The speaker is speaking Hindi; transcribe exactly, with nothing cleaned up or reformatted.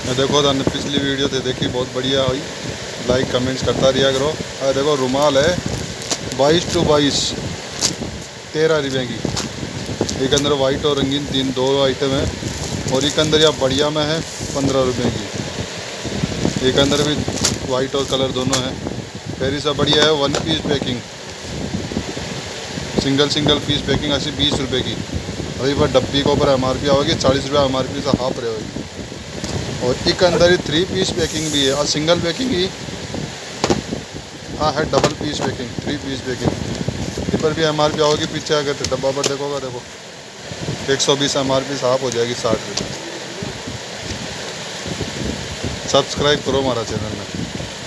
देखो था पिछली वीडियो थे देखी, बहुत बढ़िया हुई। लाइक कमेंट्स करता रिया करो। अरे देखो रुमाल है बाईस टू बाईस तेरह रुपये की। एक अंदर वाइट और रंगीन तीन दो आइटम है, और एक अंदर या बढ़िया में है पंद्रह रुपये की। एक अंदर भी वाइट और कलर दोनों है। फिर सब बढ़िया है one piece packing, single single piece packing ऐसी बीस रुपये की। अभी पर डब्बी के ऊपर एम आर पी आएगी चालीस रुपये एम आर पी से हाफ रहेगी। और एक अंदर ही थ्री पीस पैकिंग भी है और सिंगल पैकिंग ही हाँ है, double piece packing three piece packing. इस पर भी एम आर पी आओगी, पीछे अगर डब्बा पर देखोगा देखो एक सौ बीस एम आर पी से हाफ हो जाएगी साठ रुपये। सब्सक्राइब करो हमारा चैनल में।